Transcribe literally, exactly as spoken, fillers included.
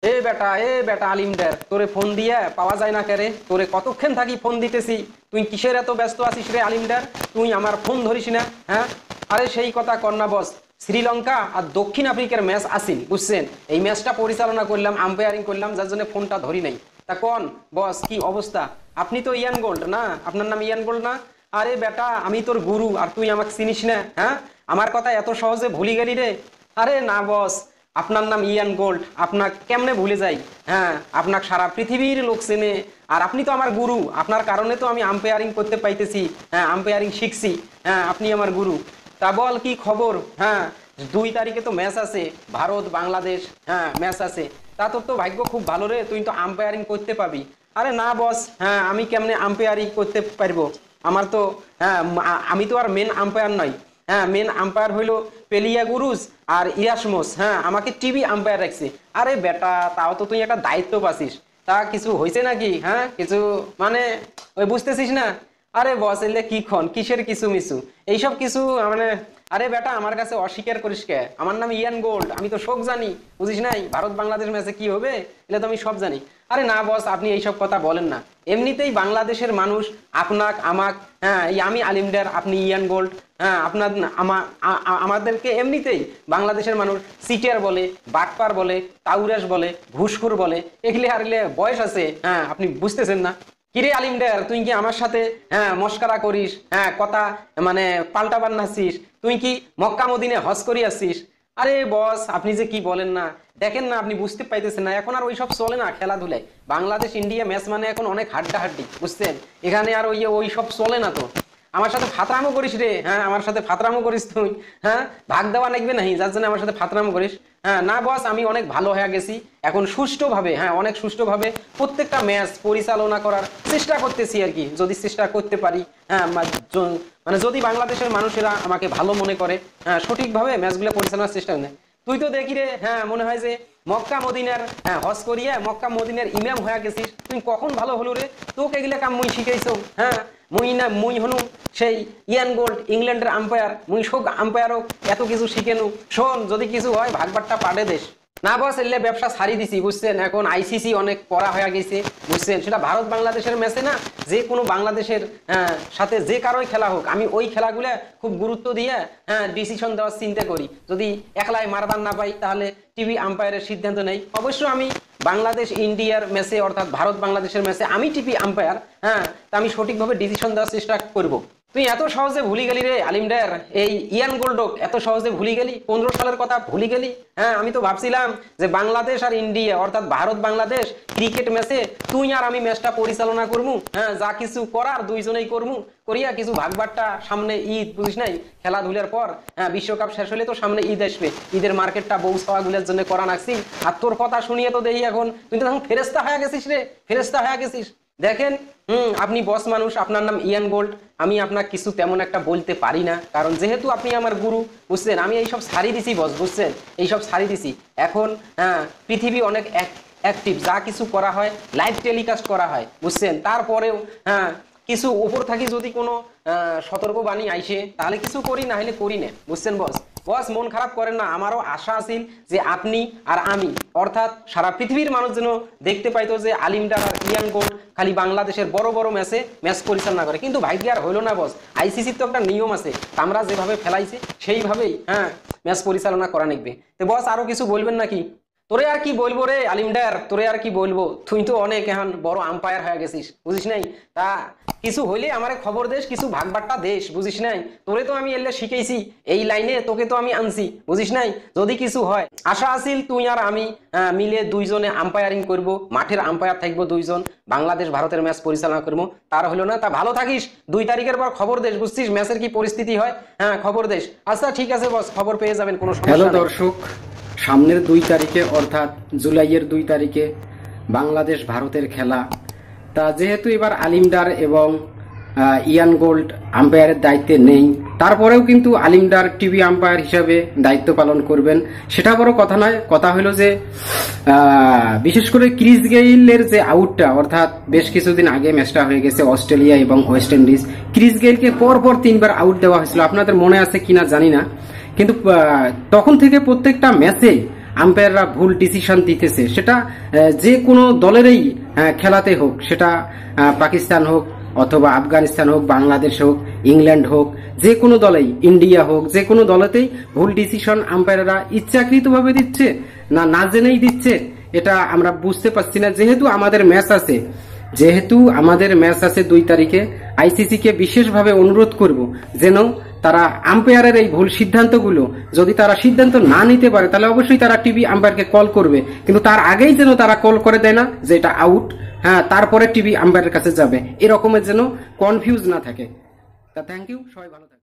এ বেটা এ বেটা আলিমদার, তোরে ফোন দিয়া পাওয়া যায় না কেরে? তোরে কতক্ষণ থাকি ফোন দিতেছি, তুই কিসের এত ব্যস্ত আছিস রে আলিমদার? তুই আমার ফোন ধরিস না? হ্যাঁ, আরে সেই কথা কর না বস। শ্রীলঙ্কা আর দক্ষিণ আফ্রিকার ম্যাচ আসিল, বুঝছেন? এই ম্যাচটা পরিচালনা করলাম, আম্পায়ারিং করলাম, যার জন্য ফোনটা ধরি নাই। তা কোন বস, কি অবস্থা? আপনি তো ইয়ান গোল্ড না? আপনার নাম ইয়ান গোল্ড না? আরে বেটা, আমি তোর গুরু আর তুই আমাকে চিনিস না? হ্যাঁ, আমার কথা এত সহজে ভুলি গেলি রে? আরে না বস, আপনার নাম ইয়ান গোল্ড, আপনার কেমনে ভুলে যাই? হ্যাঁ, আপনাকে সারা পৃথিবীর লোক চেনে, আর আপনি তো আমার গুরু। আপনার কারণে তো আমি আম্পায়ারিং করতে পাইতেছি, হ্যাঁ, আম্পায়ারিং শিখছি। হ্যাঁ, আপনি আমার গুরু। তা বল কি খবর? হ্যাঁ, দুই তারিখে তো ম্যাচ আছে, ভারত বাংলাদেশ। হ্যাঁ, ম্যাচ আছে। তা তোর তো ভাগ্য খুব ভালো রে, তুই তো আম্পায়ারিং করতে পাবি। আরে না বস, হ্যাঁ, আমি কেমনে আম্পায়ারিং করতে পারবো? আমার তো হ্যাঁ, আমি তো আর মেন আম্পায়ার নয়। হ্যাঁ, মেন আম্পায়ার হইলো পেলিয়া গুরুজ আর ইয়াসমোস। হ্যাঁ, আমাকে টিভি আম্পায়ার রাখছে। আরে বেটা, তাও তো তুই একটা দায়িত্ব পাচ্ছিস। তা কিছু হয়েছে নাকি? হ্যাঁ, কিছু মানে ওই বুঝতেছিস না? আরে বস, এলে কি খন কিসের কিছু মিছু এইসব কিছু মানে। আরে বেটা, আমার কাছে অস্বীকার করিস কে? আমার নাম ইয়ান গোল্ড, আমি তো সব জানি, বুঝিস নাই? ভারত বাংলাদেশ ম্যাচে কি হবে এটা তো আমি সব জানি। আরে না বস, আপনি এইসব কথা বলেন না। এমনিতেই বাংলাদেশের মানুষ আপনাক আমাক, হ্যাঁ, এই আমি আলিমদার, আপনি ইয়ান গোল্ড, হ্যাঁ, আপনার আমাদেরকে এমনিতেই বাংলাদেশের মানুষ সিটিয়ার বলে, বাটপার বলে, তাউরাস বলে, ঘুষখোর বলে। এগুলি আর এগুলো বয়স আছে, হ্যাঁ, আপনি বুঝতেছেন না? কিরে আলিমদার, তুই কি আমার সাথে হ্যাঁ মস্কারা করিস? হ্যাঁ, কথা মানে পাল্টাবার নাছিস? তুই কি মক্কা মদিনে হজ করি আসছিস? আরে বস, আপনি যে কি বলেন না, দেখেন না, আপনি বুঝতে পাইতেছেন না? এখন আর ওইসব চলে না খেলাধুলায়। বাংলাদেশ ইন্ডিয়া ম্যাচ মানে এখন অনেক হাড্ডাহাড্ডি, বুঝছেন? এখানে আর ওই ওই সব চলে না তো। আমার সাথে ফাতরামো করিস রে? হ্যাঁ, আমার সাথে ফাতরামো করিস তুই? হ্যাঁ, ভাগ দেওয়া লাগবে নাহি যার জন্য আমার সাথে ফাতরামো করিস? হ্যাঁ না বস, আমি অনেক ভালো হয়ে গেছি এখন, সুষ্ঠুভাবে, হ্যাঁ, অনেক সুষ্ঠুভাবে প্রত্যেকটা ম্যাচ পরিচালনা করার চেষ্টা করতেছি আর কি, যদি চেষ্টা করতে পারি। হ্যাঁ, মানে যদি বাংলাদেশের মানুষেরা আমাকে ভালো মনে করে, হ্যাঁ, সঠিকভাবে ম্যাচগুলো পরিচালনার চেষ্টা করে। তুই তো দেখি রে, হ্যাঁ, মনে হয় যে মক্কা মদিনার হ্যাঁ হজ করিয়া মক্কা মদিনার ইমাম হয়ে গেছিস। তুই কখন ভালো হলো রে? তোকে এগুলা কাম মুই শিখাইছো? হ্যাঁ, মুই না মুই হনু সেই ইয়ান গোল্ড, ইংল্যান্ডের আম্পায়ার। মুই সব আম্পায়ারও এত কিছু শিখেনু। শোন, যদি কিছু হয় ভাগবারটা পাড়ে দেশ। না বস, এলে ব্যবসা ছাড়ি দিছি, বুঝছেন? এখন আইসিসি অনেক কড়া হয়ে গেছে, বুঝছেন? সেটা ভারত বাংলাদেশের ম্যাচে না, যে কোনো বাংলাদেশের সাথে যে কারোই খেলা হোক, আমি ওই খেলাগুলো খুব গুরুত্ব দিয়ে হ্যাঁ ডিসিশন দেওয়ার চিন্তা করি। যদি একলাই মারদান না পাই তাহলে টিভি আম্পায়ারের সিদ্ধান্ত নেই। অবশ্য আমি বাংলাদেশ ইন্ডিয়ার ম্যাচে অর্থাৎ ভারত বাংলাদেশের ম্যাচে আমি টিভি আম্পায়ার। হ্যাঁ, তা আমি সঠিকভাবে ডিসিশন দেওয়ার চেষ্টা করব। তুই এত সহজে ভুলি গেলি রে আলিমদার, এই ইয়ান গোল্ডক এত সহজে ভুলি গেলি? পনেরো সালের কথা ভুলি গেলি? হ্যাঁ, আমি তো ভাবছিলাম যে বাংলাদেশ আর ইন্ডিয়া অর্থাৎ ভারত বাংলাদেশ ক্রিকেট ম্যাচে তুই আর আমি ম্যাচটা পরিচালনা করবো। হ্যাঁ, যা কিছু করার দুইজনেই করবো, করিয়া কিছু ভাগবারটা সামনে ঈদ, বুঝিস নাই? খেলাধুলার পর হ্যাঁ বিশ্বকাপ শেষ হলে তো সামনে ঈদ আসবে, ঈদের মার্কেটটা বউ ছাওয়াগুলোর জন্য করা নাকছি। আর তোর কথা শুনিয়ে তো দেখি এখন তুই তো এখন ফেরেস্তা হয়ে গেছিস রে, ফেরেস্তা হয়ে গেছিস। দেখেন, হুম, আপনি বস মানুষ, আপনার নাম ইয়ান গোল্ড, আমি আপনার কিছু তেমন একটা বলতে পারি না, কারণ যেহেতু আপনি আমার গুরু, বুঝছেন? আমি এইসব ছাড়ি দিছি বস, বুঝছেন? এইসব ছাড়ি দিছি। এখন হ্যাঁ, পৃথিবী অনেক অ্যাক্টিভ, যা কিছু করা হয় লাইভ টেলিকাস্ট করা হয়, বুঝছেন? তারপরেও হ্যাঁ কিছু উপর থাকি যদি কোনো সতর্কবাণী আইসে তাহলে কিছু করি, না হলে করি না, বুঝছেন বস? বস মন খারাপ করেন না, আমারও আশা আছিল যে আপনি আর আমি অর্থাৎ সারা পৃথিবীর মানুষ যেন দেখতে পাইতো যে আলিমদার আর ইয়ান গোল্ড খালি বাংলাদেশের বড় বড় ম্যাচে ম্যাচ পরিচালনা করে। কিন্তু ভাগ্যে আর হইলো না বস, আইসিসির তো একটা নিয়ম আছে, আমরা যেভাবে ফেলাইছি সেইভাবেই হ্যাঁ ম্যাচ পরিচালনা করা নিকবে। তো বস আরো কিছু বলবেন নাকি? তোরে আর কি বলবো রে আলিমদার, তোরে আর কি বলবো, তুই তো অনেক এখন বড় আম্পায়ার হয়ে গেছিস, বুঝিস নাই? তা কিছু হইলে আমারে খবর দেশ, কিছু ভাগবারটা দেশ, বুঝিস নাই? তোরে তো আমি এলে শিখেছি এই লাইনে, তোকে তো আমি আনছি, বুঝিস নাই? যদি কিছু হয়, আশা আছিল তুই আর আমি মিলে দুইজনে আম্পায়ারিং করব, মাঠের আম্পায়ার থাকবো দুইজন, বাংলাদেশ ভারতের ম্যাচ পরিচালনা করবো। তার হলো না। তা ভালো থাকিস, দুই তারিখের পর খবর দেশ, বুঝছিস? ম্যাচের কি পরিস্থিতি হয়, হ্যাঁ খবর দেশ। আচ্ছা ঠিক আছে বস, খবর পেয়ে যাবেন, কোনো সমস্যা নেই। হ্যালো দর্শক, সামনের দুই তারিখে অর্থাৎ জুলাইয়ের দুই তারিখে বাংলাদেশ ভারতের খেলা। তা যেহেতু এবার আলিমদার এবং ইয়ান গোল্ড আম্পায়ারের দায়িত্বে নেই, তারপরেও কিন্তু আলিমদার টিভি আম্পায়ার হিসাবে দায়িত্ব পালন করবেন, সেটা বড় কথা নয়। কথা হলো যে বিশেষ করে ক্রিস গেইলের যে আউটটা, অর্থাৎ বেশ কিছুদিন আগে ম্যাচটা হয়ে গেছে অস্ট্রেলিয়া এবং ওয়েস্ট ইন্ডিজ, ক্রিস গেইলকে পরপর তিনবার আউট দেওয়া হয়েছিল, আপনাদের মনে আছে কিনা জানি না। কিন্তু তখন থেকে প্রত্যেকটা ম্যাচে আম্পায়াররা ভুল ডিসিশন দিতেছে, সেটা যে কোনো দলেরই খেলাতে হোক, সেটা পাকিস্তান হোক অথবা আফগানিস্তান হোক, বাংলাদেশ হোক, ইংল্যান্ড হোক, যে কোনো দলেই, ইন্ডিয়া হোক, যে কোনো দলেতেই ভুল ডিসিশন আম্পায়াররা ইচ্ছাকৃতভাবে দিচ্ছে না না জেনেই দিচ্ছে, এটা আমরা বুঝতে পারছি না। যেহেতু আমাদের ম্যাচ আছে যেহেতু আমাদের ম্যাচ আছে দুই তারিখে, আইসিসি কে বিশেষভাবে অনুরোধ করব যেন তারা আম্পায়ারের এই ভুল সিদ্ধান্তগুলো, যদি তারা সিদ্ধান্ত না নিতে পারে তাহলে অবশ্যই তারা টিভি আম্পায়ারকে কল করবে, কিন্তু তার আগেই যেন তারা কল করে দেয় না যে এটা আউট, হ্যাঁ তারপরে টিভি আম্পায়ারের কাছে যাবে, এরকমের যেন কনফিউজ না থাকে। তা থ্যাংক ইউ, সবাই ভালো থাকবে।